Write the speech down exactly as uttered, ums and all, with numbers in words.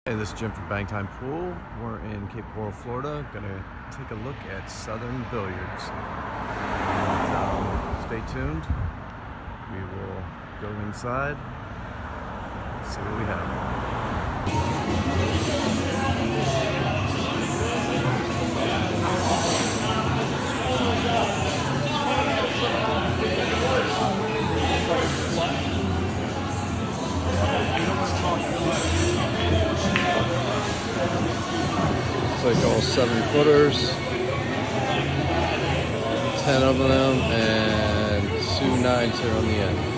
Hey, this is Jim from Bang Time Pool. We're in Cape Coral, Florida. Gonna take a look at Southern Billiards. And, um, stay tuned. We will go inside, see what we have. It's like all seven footers, ten of them, and two nines here on the end.